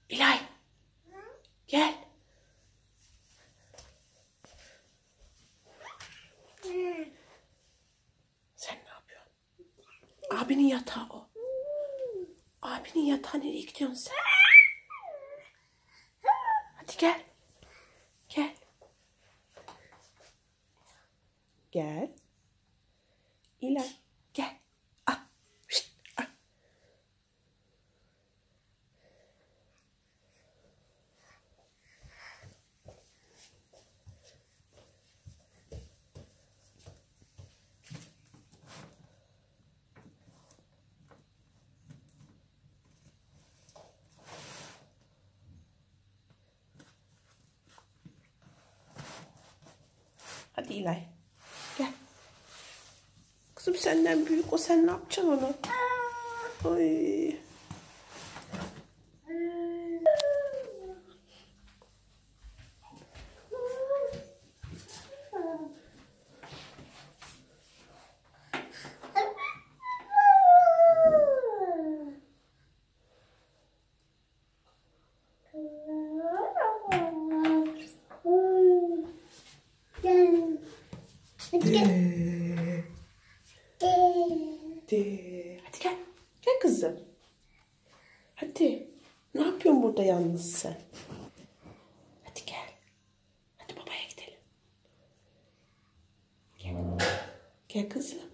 İlay. Gel. Sen ne yapıyorsun? Abinin yatağı o. Abinin yatağı, nereye gidiyorsun sen? Hadi gel. Gel. Gel. İlay. Gel. Ah. Şişt. Ah. Hadi İlay. Gel. Kızım senden büyük o, sen ne yapacaksın onu? Ay. Hadi gel. Hadi gel. Gel kızım. Hadi. Ne yapıyorsun burada yalnız sen? Hadi gel. Hadi babaya gidelim. Gel. Gel kızım.